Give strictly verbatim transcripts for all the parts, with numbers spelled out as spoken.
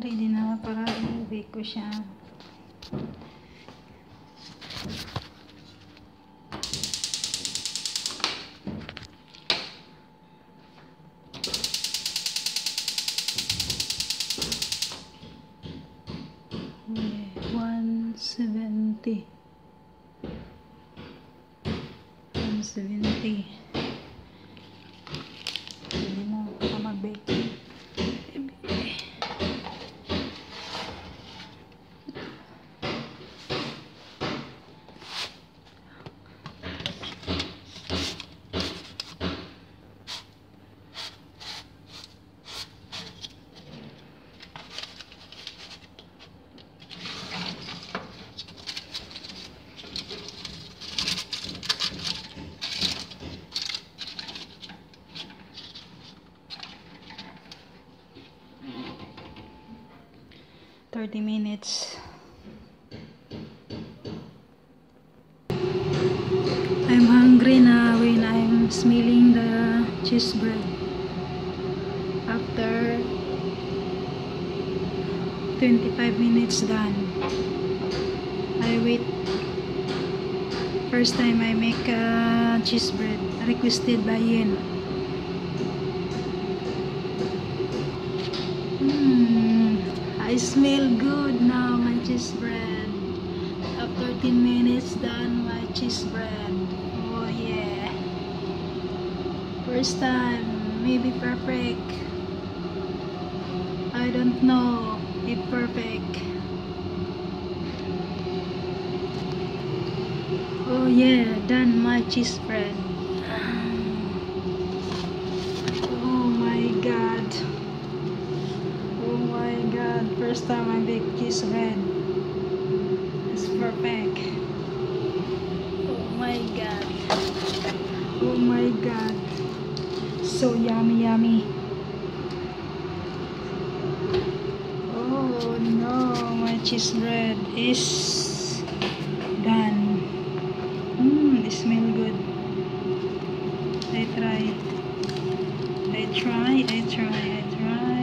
ready na para i-bake ko siya. one seventy. one seventy. Hindi na ako mag-bake. thirty minutes. I'm hungry now when I'm smelling the cheese bread. After twenty-five minutes done, I wait. First time I make a cheese bread requested by Yen. I smell good now, my cheese bread. After thirteen minutes done, my cheese bread. Oh yeah. First time, maybe perfect. I don't know if perfect. Oh yeah, done my cheese bread. Oh my god. Oh my god, first time I bake cheese bread. It's perfect. Oh my god. Oh my god. So yummy, yummy. Oh no, my cheese bread is done. Mmm, it smells good. I try. I try, I try, I try.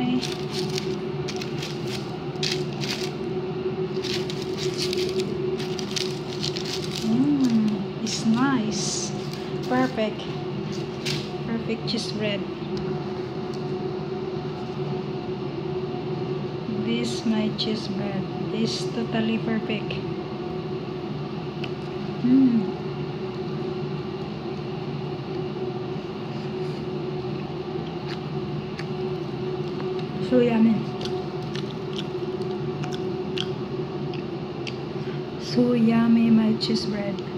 It's nice. Perfect. Perfect cheese bread. This my cheese bread is totally perfect. Mm. So yummy. So yummy, my cheese bread.